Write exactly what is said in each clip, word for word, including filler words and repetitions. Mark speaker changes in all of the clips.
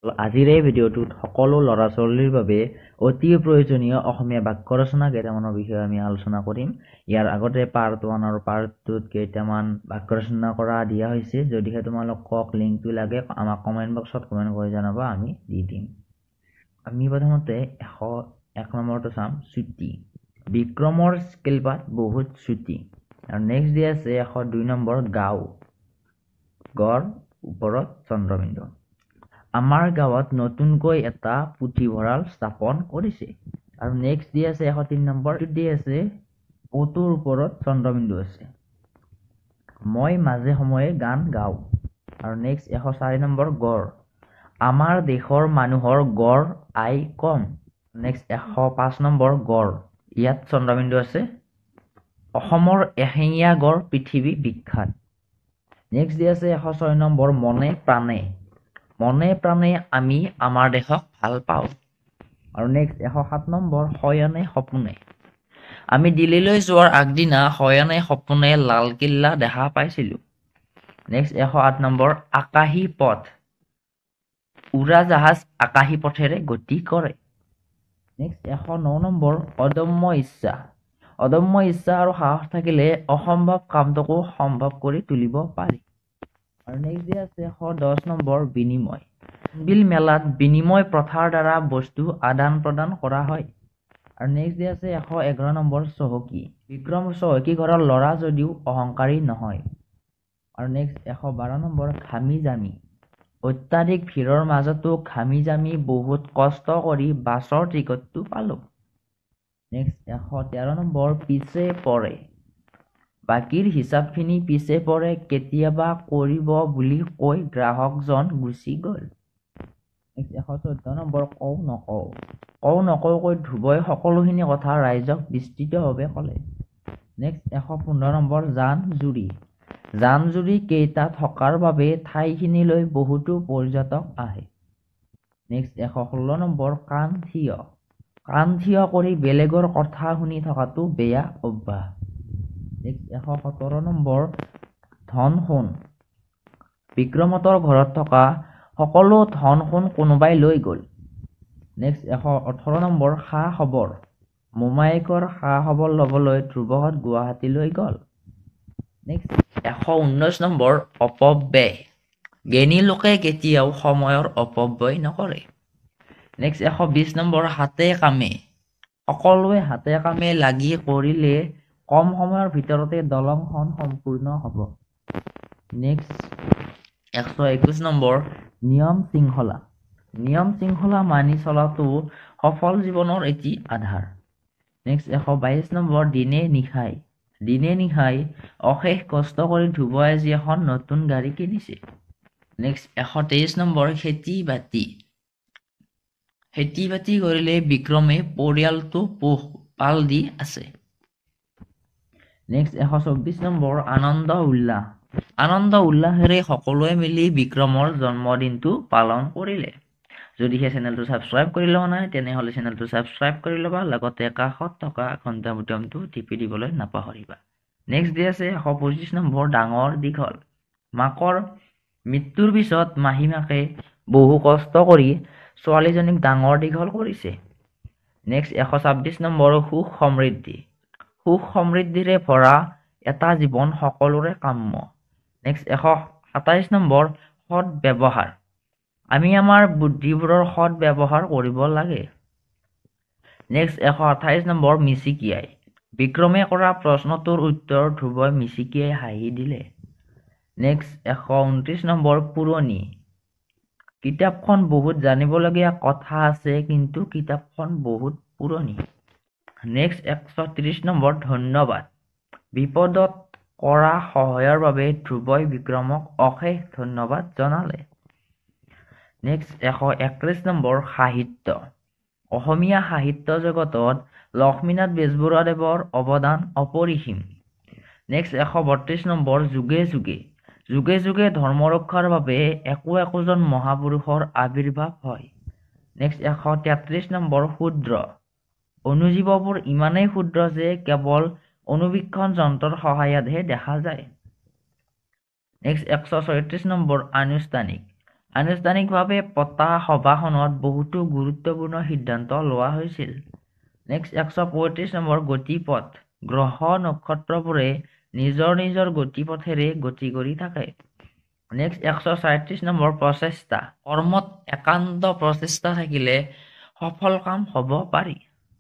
Speaker 1: আজিৰ এই ভিডিঅ'টোত সকলো ল'ৰা ছোৱালীৰ বাবে অতি প্ৰয়োজনীয় অসমীয়া বাক্য ৰচনা কেইটামানৰ বিষয়ে আমি আলোচনা কৰিম। ইয়াৰ আগতে পাৰ্ট ওৱান আৰু পাৰ্ট টুত কেইটামান বাক্য ৰচনা কৰা দিয়া হৈছে। যদিহে তোমালোকক লিংকটো লাগে আমাক কমেণ্ট বক্সত কমেণ্ট কৰি জনাবা, আমি দি দিম। আমি প্ৰথমতে এশ এক নম্বৰটো চাম, চুটি। বিক্ৰমৰ স্কেলপাত বহুত চুটি। আৰু নেক্সট দিয়া আছে এশ দুই নম্বৰ, গাঁও। গড় ওপৰত চন্দ্ৰবিন্দু। আমাৰ গাঁৱত নতুনকৈ এটা পুথিভঁৰাল স্থাপন কৰিছে। আৰু নেক্সট দি আছে এশ তিনি নম্বৰ, দি আছে অটোৰ ওপৰত চন্দ্ৰবিন্দু আছে। মই মাজে সময়ে গান গাওঁ। আৰু নেক্সট এশ চাৰি নম্বৰ, গড়। আমাৰ দেশৰ মানুহৰ গড় আয় কম। নেক্সট এশ পাঁচ নম্বৰ, গড়। ইয়াত চন্দ্ৰবিন্দু আছে। অসমৰ এশিঙীয়া গড় পৃথিৱী বিখ্যাত। নেক্সট দি আছে এশ ছয় নম্বৰ, মনে প্ৰাণে। মনে প্ৰাণে আমি আমাৰ দেশক ভাল পাওঁ। আৰু নেক্সট এশ সাত নম্বৰ, শয়নে সপোনে। আমি দিল্লীলৈ যোৱাৰ আগদিনা শয়নে সপোনে লালকিল্লা দেখা পাইছিলোঁ। নেক্সট এশ আঠ নম্বৰ, আকাশী পথ। উৰাজাহাজ আকাশী পথেৰে গতি কৰে। নেক্সট এশ ন নম্বৰ, অদম্য ইচ্ছা। অদম্য ইচ্ছা আৰু সাহস থাকিলে অসম্ভৱ কামটোকো সম্ভৱ কৰি তুলিব পাৰি। আৰু নেক্সট দিয়া আছে এশ দহ নম্বৰ, বিনিময়। বিল মেলাত বিনিময় প্ৰথাৰ দ্বাৰা বস্তু আদান প্ৰদান কৰা হয়। আৰু নেক্সট দিয়া আছে এশ এঘাৰ নম্বৰ, চহকী। বিক্ৰম চহকী ঘৰৰ ল'ৰা যদিও অহংকাৰী নহয়। আৰু নেক্সট এশ বাৰ নম্বৰ, ঘামি জামি। অত্যাধিক ভিৰৰ মাজতো ঘামি জামি বহুত কষ্ট কৰি বাছৰ টিকটটো পালোঁ। নেক্সট এশ তেৰ নম্বৰ, পিছে পৰে। বাকীৰ হিচাপখিনি পিছে পৰে, কেতিয়াবা কৰিব বুলি কৈ গ্ৰাহকজন গুচি গ'ল। নেক্সট এশ চৈধ্য নম্বৰ, কওঁ নকওঁ। কওঁ নকওঁকৈ ধ্ৰুৱই সকলোখিনি কথা ৰাইজক বিস্তৃতভাৱে ক'লে। নেক্সট এশ পোন্ধৰ নম্বৰ, জান জুৰি। জান জুৰি কেইটা থকাৰ বাবে ঠাইখিনিলৈ বহুতো পৰ্যটক আহে। নেক্সট এশ ষোল্ল নম্বৰ, কাণ থিয়। কাণ থিয় কৰি বেলেগৰ কথা শুনি থকাটো বেয়া অভ্যাস। নেক্সট এশ সোতৰ নম্বৰ, ধন সোণ। বিক্ৰমহঁতৰ ঘৰত থকা সকলো ধন সোণ কোনোবাই লৈ গ'ল। নেক্সট এশ ওঠৰ নম্বৰ, খা খবৰ। মোমায়েকৰ খা খবৰ ল'বলৈ ধ্ৰুৱহঁত গুৱাহাটীলৈ গ'ল। নেক্সট এশ ঊনৈছ নম্বৰ, অপব্যয়। জ্ঞানী লোকে কেতিয়াও সময়ৰ অপব্যয় নকৰে। নেক্সট এশ বিশ নম্বৰ, হাতে কামে। সকলোৱে হাতে কামে লাগি কৰিলে কম সময়ৰ ভিতৰতে দলংখন সম্পূৰ্ণ হ'ব। নেক্সট এশ একৈছ নম্বৰ, নিয়ম শৃংখলা। নিয়ম শৃংখলা মানি চলাটো সফল জীৱনৰ এটি আধাৰ। নেক্সট এশ বাইছ নম্বৰ, দিনে নিশাই। দিনে নিশাই অশেষ কষ্ট কৰি ধ্ৰুৱই আজি এখন নতুন গাড়ী কিনিছে। নেক্সট এশ তেইছ নম্বৰ, খেতি বাতি। খেতি বাতি কৰিলে বিক্ৰমে পৰিয়ালটো পোহপাল দি আছে। নেক্সট এশ চৌব্বিছ নম্বৰ, আনন্দ উল্লাস। আনন্দ উল্লাসেৰে সকলোৱে মিলি বিক্ৰমৰ জন্মদিনটো পালন কৰিলে। যদিহে চেনেলটো ছাবস্ক্ৰাইব কৰি লোৱা নাই তেনেহ'লে চেনেলটো ছাবস্ক্ৰাইব কৰি ল'বা, লগতে কাষত থকা ঘণ্টা বুটামটো টিপি দিবলৈ নাপাহৰিবা। নেক্সট দি আছে এশ পঁচিছ নম্বৰ, ডাঙৰ দীঘল। মাকৰ মৃত্যুৰ পিছত মাহীমাকে বহু কষ্ট কৰি ছোৱালীজনীক ডাঙৰ দীঘল কৰিছে। নেক্সট এশ ছাব্বিছ নম্বৰ, সুখ সমৃদ্ধি। সুখ সমৃদ্ধিৰে ভৰা এটা জীৱন সকলোৰে কাম্য। নেক্সট এশ সাতাইছ নম্বৰ, সৎ ব্যৱহাৰ। আমি আমাৰ বুদ্ধিবোৰৰ সৎ ব্যৱহাৰ কৰিব লাগে। নেক্সট এশ আঠাইছ নম্বৰ, মিচিকিয়াই। বিক্ৰমে কৰা প্ৰশ্নটোৰ উত্তৰ ধ্ৰুৱই মিচিকিয়াই হাঁহি দিলে। নেক্সট এশ ঊনত্ৰিছ নম্বৰ, পুৰণি। কিতাপখন বহুত জানিবলগীয়া কথা আছে কিন্তু কিতাপখন বহুত পুৰণি। নেক্সট এশ ত্ৰিছ নম্বৰ, ধন্যবাদ। বিপদত কৰা সহায়ৰ বাবে ধ্ৰুৱই বিক্ৰমক অশেষ ধন্যবাদ জনালে। নেক্সট এশ একত্ৰিছ নম্বৰ, সাহিত্য। অসমীয়া সাহিত্য জগতত লক্ষ্মীনাথ বেজবৰুৱাদেৱৰ অৱদান অপৰিসীম। নেক্সট এশ বত্ৰিছ নম্বৰ, যুগে যুগে। যুগে যুগে ধৰ্ম ৰক্ষাৰ বাবে একো একোজন মহাপুৰুষৰ আৱিৰ্ভাৱ হয়। নেক্সট এশ তেত্ৰিছ নম্বৰ, ক্ষুদ্ৰ। অণুজীৱবোৰ ইমানেই ক্ষুদ্ৰ যে কেৱল অণুবীক্ষণ যন্ত্ৰৰ সহায়তহে দেখা যায়। নেক্সট এশ ছয়ত্ৰিছ নম্বৰ, আনুষ্ঠানিক। আনুষ্ঠানিকভাৱে পতা সভাখনত বহুতো গুৰুত্বপূৰ্ণ সিদ্ধান্ত লোৱা হৈছিল। নেক্সট এশ পঁয়ত্ৰিশ নম্বৰ গতিপথ। গ্ৰহ নক্ষত্ৰবোৰে নিজৰ নিজৰ গতিপথেৰে গতি কৰি থাকে। নেক্সট এশ ছয়ত্ৰিশ নম্বৰ প্ৰচেষ্টা। কৰ্মত একান্ত প্ৰচেষ্টা থাকিলে সফল কাম হ'ব পাৰি।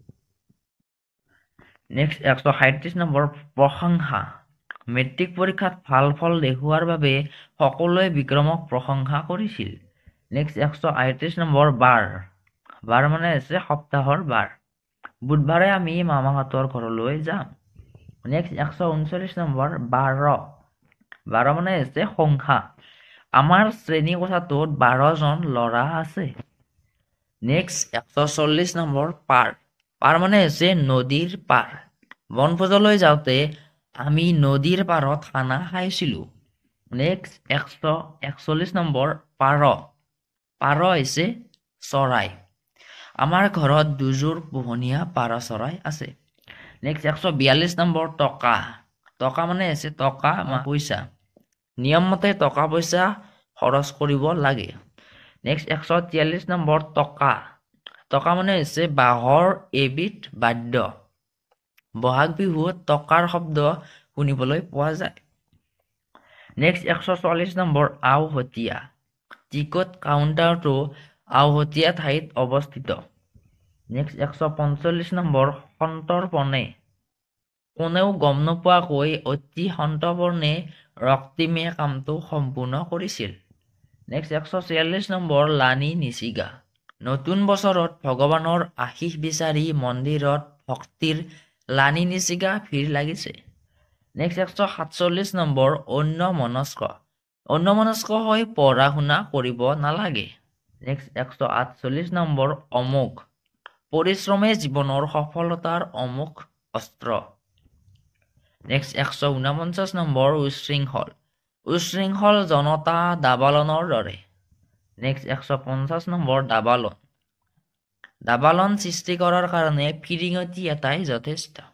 Speaker 1: নেক্সট এশ সাঁইত্ৰিশ নম্বৰ প্ৰশংসা। মেট্ৰিক পৰীক্ষাত ভাল ফল দেখুওৱাৰ বাবে সকলোৱে বিক্ৰমক প্ৰশংসা কৰিছিল। নেক্সট এশ আঠত্ৰিশ নম্বৰ বাৰ। বাৰ মানে হৈছে সপ্তাহৰ বাৰ। বুধবাৰে আমি মামাহঁতৰ ঘৰলৈ যাম। নেক্সট এশ ঊনচল্লিশ নম্বৰ বাৰ। বাৰ মানে হৈছে সংখ্যা। আমাৰ শ্ৰেণী কোঠাটোত বাৰজন ল'ৰা আছে। নেক্সট এশ চল্লিশ নম্বৰ পাৰ। পাৰ মানে হৈছে নদীৰ পাৰ। বনভোজলৈ যাওঁতে আমি নদীৰ পাৰত খানা খাইছিলোঁ। নেক্সট এশ একচল্লিশ নম্বৰ পাৰ। পাৰ হৈছে চৰাই। আমাৰ ঘৰত দুযোৰ পোহনীয়া পাৰ চৰাই আছে। নেক্সট এশ বিয়াল্লিশ নম্বৰ টকা। টকা মানে হৈছে টকা পইচা। নিয়মমতে টকা পইচা খৰচ কৰিব লাগে। নেক্সট এশ তিয়াল্লিশ নম্বৰ টকা। টকা মানে হৈছে বাঁহৰ এবিধ বাদ্য। বহাগ বিহুত টকাৰ শব্দ শুনিবলৈ পোৱা যায়। নেক্সট এশ চল্লিশ নম্বৰ আওহতীয়া। টিকট কাউণ্টাৰটো আওহতীয়া ঠাইত অৱস্থিত। নেক্সট এশ পঞ্চল্লিশ নম্বৰ সন্তৰ্পণে। কোনেও গম নোপোৱাকৈ অতি সন্তৰ্পণে ৰক্তিমে কামটো সম্পূৰ্ণ কৰিছিল। নেক্সট এশ ছিয়াল্লিশ নম্বৰ লানি নিচিগা। নতুন বছৰত ভগৱানৰ আশীষ বিচাৰি মন্দিৰত ভক্তিৰ লানি নিচিগা ভিৰ লাগিছে। নেক্সট এশ সাতচল্লিশ নম্বৰ অন্যমনস্ক। অন্যমনস্ক হৈ পঢ়া শুনা কৰিব নালাগে। নেক্সট এশ আঠচল্লিশ নম্বৰ অমোঘ। পৰিশ্ৰমে জীৱনৰ সফলতাৰ অমোঘ অস্ত্ৰ। নেক্সট এশ ঊনপঞ্চাশ নম্বৰ উচ্ছৃংখল। উচ্ছৃংখল জনতা দাবালনৰ দৰে। নেক্সট এশ পঞ্চাশ নম্বৰ দাবালন। দাবালন সৃষ্টি কৰাৰ কাৰণে ফিৰিঙতি এটাই যথেষ্ট।